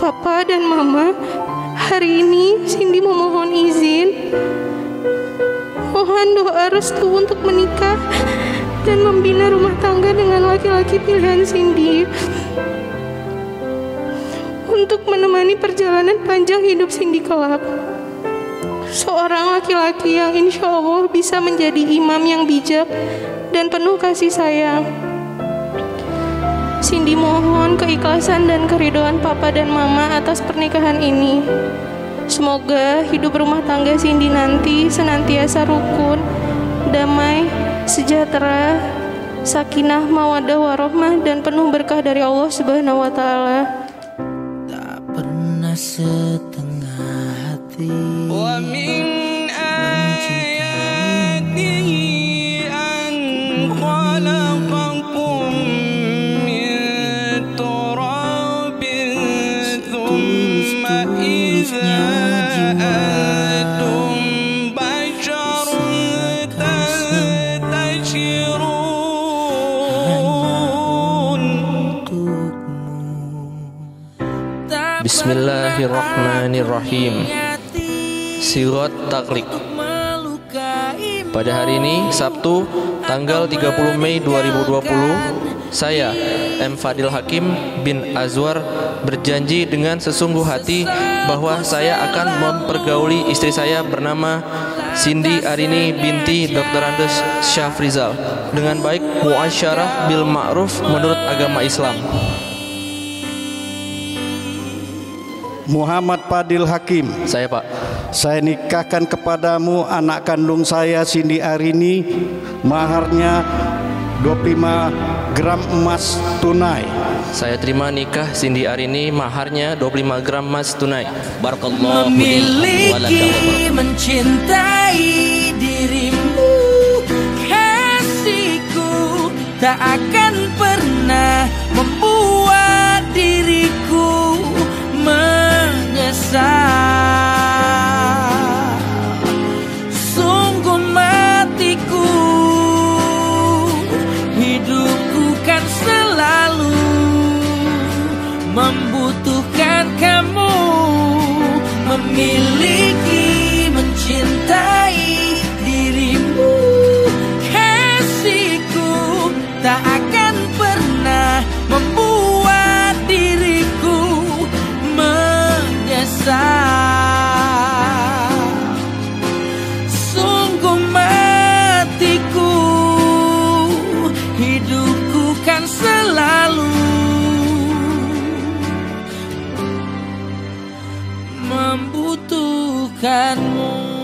Papa dan Mama, hari ini Cindy memohon izin. Mohon doa restu untuk menikah dan membina rumah tangga dengan laki-laki pilihan Cindy, untuk menemani perjalanan panjang hidup Cindy kelak. Seorang laki-laki yang insya Allah bisa menjadi imam yang bijak dan penuh kasih sayang. Cindy mohon keikhlasan dan keridhaan Papa dan Mama atas pernikahan ini. Semoga hidup rumah tangga Cindy nanti senantiasa rukun, damai, sejahtera, sakinah, mawaddah, warahmah, dan penuh berkah dari Allah Subhanahu wa Ta'ala. Tak pernah setengah hati mencintai an khalaqakum min turabin thumma idza antum basharun tantashirun. Bismillahirrahmanirrahim. Sirat Taklid. Pada hari ini, Sabtu, tanggal 30 Mei 2020, saya, M. Fadil Hakim bin Azwar, berjanji dengan sesungguh hati bahwa saya akan mempergauli istri saya bernama Cindy Arini binti Dr. Andes Syafrizal dengan baik, muasyarah bil ma'ruf menurut agama Islam. Muhammad Fadil Hakim. Saya, Pak. Saya nikahkan kepadamu anak kandung saya Cindy Arini, maharnya 25 gram emas tunai. Saya terima nikah Cindy Arini, maharnya 25 gram emas tunai. Barakallahu memiliki, mencintai dirimu, kasihku tak akan pernah membuat diriku menyesal. Sungguh matiku, hidupku kan selalu membutuhkan kamu. Memiliki, mencintai dirimu, kasihku tak akan pernah membuat diriku menyesal. Sungguh matiku, hidupku kan selalu membutuhkanmu.